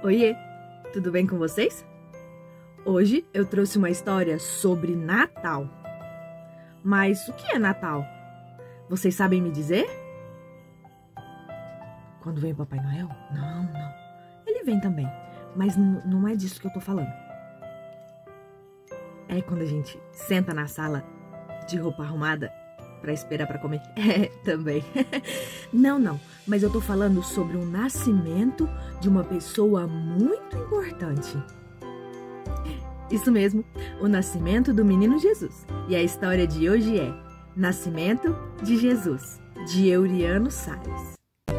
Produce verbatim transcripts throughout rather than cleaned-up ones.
Oiê, tudo bem com vocês? Hoje eu trouxe uma história sobre Natal. Mas o que é Natal? Vocês sabem me dizer? Quando vem o Papai Noel? Não, não. Ele vem também, mas não é disso que eu tô falando. É quando a gente senta na sala de roupa arrumada pra esperar pra comer. É, também. Não, não. Mas eu tô falando sobre o nascimento de uma pessoa muito importante. Isso mesmo, o nascimento do menino Jesus. E a história de hoje é Nascimento de Jesus, de Euriano Salles.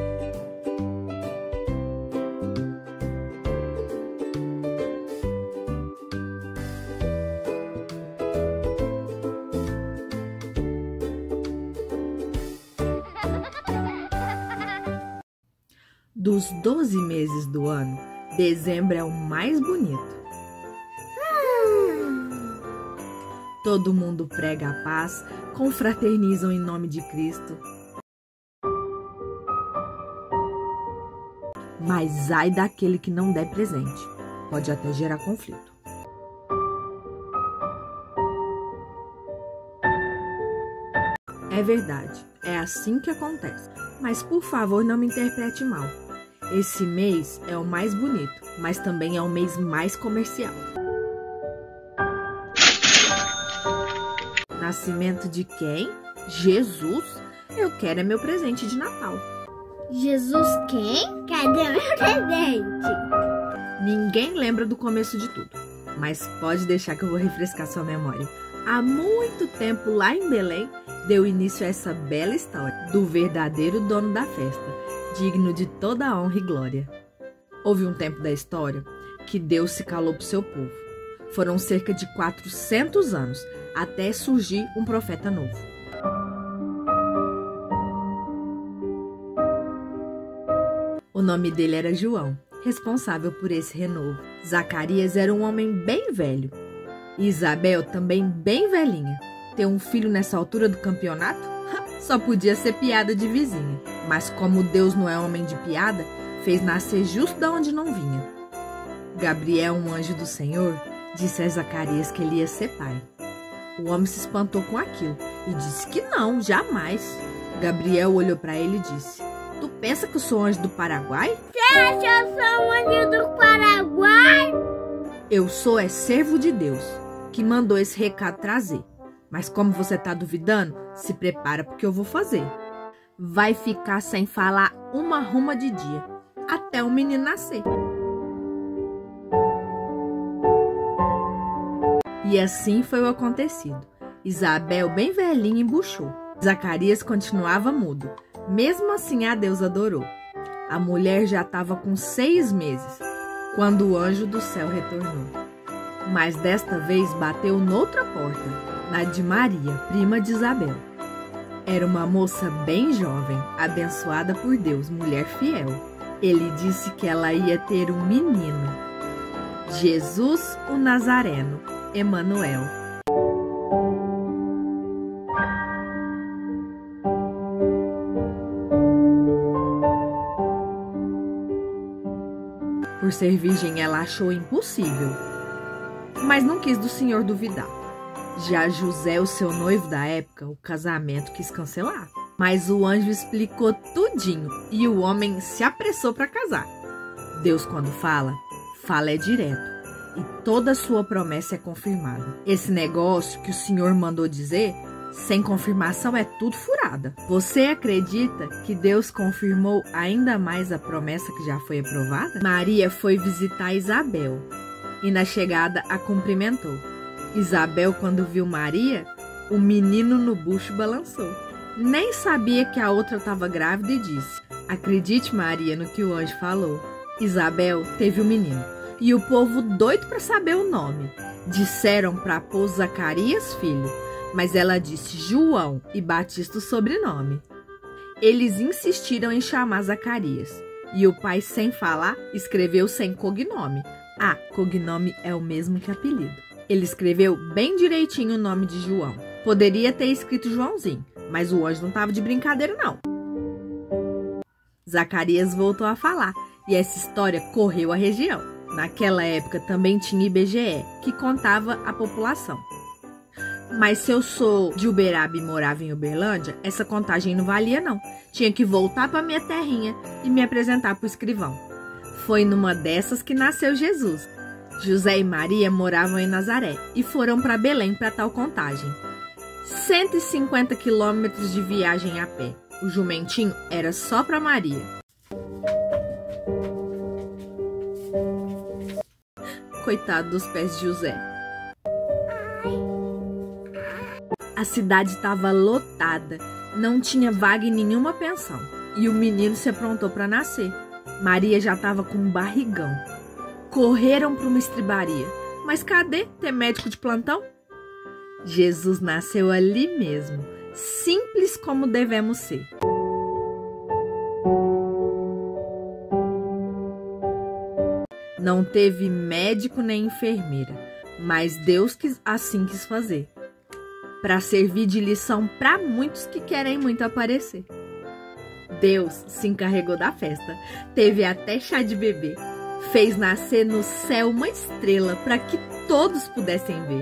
Dos doze meses do ano, dezembro é o mais bonito. Todo mundo prega a paz, confraternizam em nome de Cristo. Mas ai daquele que não der presente, pode até gerar conflito. É verdade, é assim que acontece. Mas por favor, não me interprete mal. Esse mês é o mais bonito, mas também é o mês mais comercial. Nascimento de quem? Jesus? Eu quero é meu presente de Natal. Jesus quem? Cadê meu presente? Ninguém lembra do começo de tudo, mas pode deixar que eu vou refrescar sua memória. Há muito tempo, lá em Belém, deu início a essa bela história do verdadeiro dono da festa, digno de toda a honra e glória. Houve um tempo da história que Deus se calou para o seu povo. Foram cerca de quatrocentos anos até surgir um profeta novo. O nome dele era João, responsável por esse renovo. Zacarias era um homem bem velho. E Isabel também bem velhinha. Ter um filho nessa altura do campeonato? Só podia ser piada de vizinha. Mas como Deus não é homem de piada, fez nascer justo de onde não vinha. Gabriel, um anjo do Senhor, disse a Zacarias que ele ia ser pai. O homem se espantou com aquilo e disse que não, jamais. Gabriel olhou para ele e disse: Tu pensa que eu sou anjo do Paraguai? Você acha que eu sou anjo do Paraguai? Eu sou é servo de Deus, que mandou esse recado trazer. Mas como você tá duvidando, se prepara porque eu vou fazer. Vai ficar sem falar uma ruma de dia, até o menino nascer. E assim foi o acontecido. Isabel, bem velhinha, embuchou. Zacarias continuava mudo. Mesmo assim, a Deus adorou. A mulher já estava com seis meses, quando o anjo do céu retornou. Mas desta vez bateu noutra porta, na de Maria, prima de Isabel. Era uma moça bem jovem, abençoada por Deus, mulher fiel. Ele disse que ela ia ter um menino, Jesus o Nazareno, Emanuel. Por ser virgem, ela achou impossível, mas não quis do Senhor duvidar. Já José, o seu noivo da época, o casamento quis cancelar. Mas o anjo explicou tudinho e o homem se apressou para casar. Deus, quando fala, fala é direto e toda a sua promessa é confirmada. Esse negócio que o Senhor mandou dizer, sem confirmação é tudo furada. Você acredita que Deus confirmou ainda mais a promessa que já foi aprovada? Maria foi visitar Isabel e na chegada a cumprimentou. Isabel, quando viu Maria, o menino no bucho balançou. Nem sabia que a outra estava grávida e disse: Acredite, Maria, no que o anjo falou. Isabel teve o menino e o povo doido para saber o nome. Disseram para pôr Zacarias filho, mas ela disse João e Batista o sobrenome. Eles insistiram em chamar Zacarias e o pai, sem falar, escreveu sem cognome. Ah, cognome é o mesmo que apelido. Ele escreveu bem direitinho o nome de João. Poderia ter escrito Joãozinho, mas o anjo não estava de brincadeira, não. Zacarias voltou a falar e essa história correu a região. Naquela época também tinha I B G E, que contava a população. Mas se eu sou de Uberaba e morava em Uberlândia, essa contagem não valia não. Tinha que voltar para minha terrinha e me apresentar para o escrivão. Foi numa dessas que nasceu Jesus. José e Maria moravam em Nazaré e foram para Belém para tal contagem. cento e cinquenta quilômetros de viagem a pé. O jumentinho era só para Maria. Coitado dos pés de José. A cidade estava lotada, não tinha vaga em nenhuma pensão. E o menino se aprontou para nascer. Maria já estava com um barrigão. Correram para uma estribaria. Mas cadê ter médico de plantão? Jesus nasceu ali mesmo, simples como devemos ser. Não teve médico nem enfermeira, mas Deus quis, assim quis fazer, para servir de lição para muitos que querem muito aparecer. Deus se encarregou da festa, teve até chá de bebê, fez nascer no céu uma estrela para que todos pudessem ver.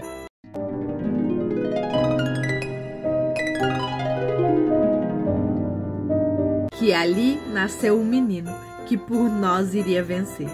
Que ali nasceu um menino que por nós iria vencer.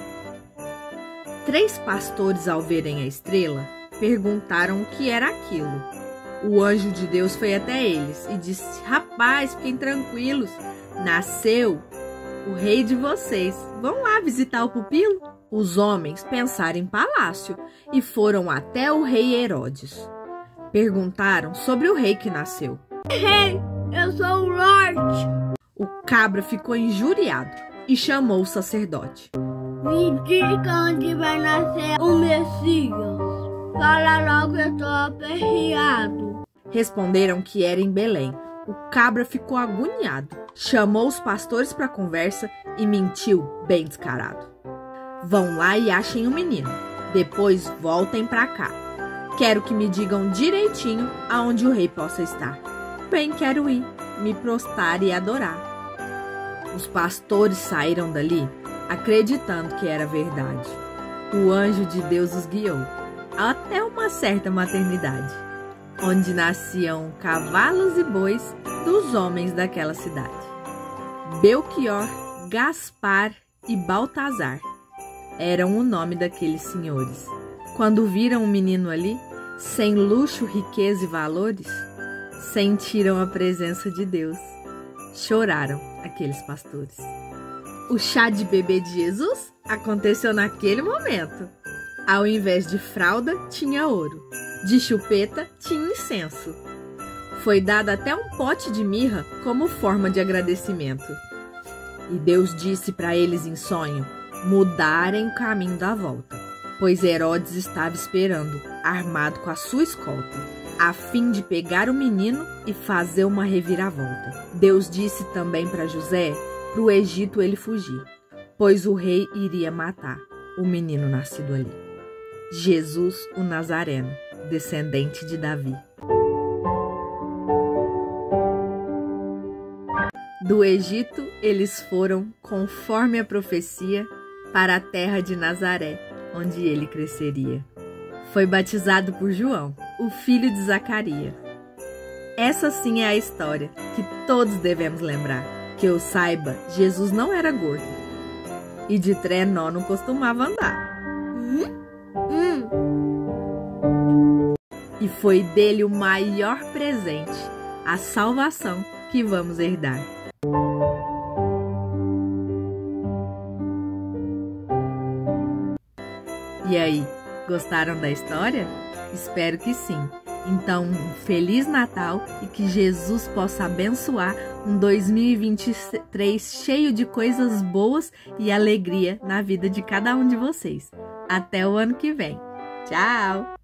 Três pastores, ao verem a estrela, perguntaram o que era aquilo. O anjo de Deus foi até eles e disse: rapaz, fiquem tranquilos, nasceu o rei de vocês. Vão lá visitar o pupilo? Os homens pensaram em palácio e foram até o rei Herodes. Perguntaram sobre o rei que nasceu. Rei, eu sou o Lorde. O cabra ficou injuriado e chamou o sacerdote. Me diga onde vai nascer o Messias. Fala logo, eu tô aperreado. Responderam que era em Belém. O cabra ficou agoniado, chamou os pastores para conversa e mentiu bem descarado. Vão lá e achem o menino, depois voltem para cá. Quero que me digam direitinho aonde o rei possa estar. Bem quero ir, me prostrar e adorar. Os pastores saíram dali acreditando que era verdade. O anjo de Deus os guiou até uma certa maternidade, onde nasciam cavalos e bois dos homens daquela cidade. Belchior, Gaspar e Baltazar eram o nome daqueles senhores. Quando viram o menino ali, sem luxo, riqueza e valores, sentiram a presença de Deus. Choraram aqueles pastores. O chá de bebê de Jesus aconteceu naquele momento. Ao invés de fralda, tinha ouro. De chupeta, tinha incenso. Foi dado até um pote de mirra como forma de agradecimento. E Deus disse para eles em sonho mudarem o caminho da volta, pois Herodes estava esperando, armado com a sua escolta, a fim de pegar o menino e fazer uma reviravolta. Deus disse também para José para o Egito ele fugir, pois o rei iria matar o menino nascido ali. Jesus, o Nazareno, descendente de Davi. Do Egito, eles foram, conforme a profecia, para a terra de Nazaré, onde ele cresceria. Foi batizado por João, o filho de Zacarias. Essa sim é a história que todos devemos lembrar. Que eu saiba, Jesus não era gordo e de trenó não costumava andar. Hum? Hum. E foi dele o maior presente, a salvação que vamos herdar. E aí, gostaram da história? Espero que sim. Então, um Feliz Natal e que Jesus possa abençoar um dois mil e vinte e três cheio de coisas boas e alegria na vida de cada um de vocês. Até o ano que vem. Tchau!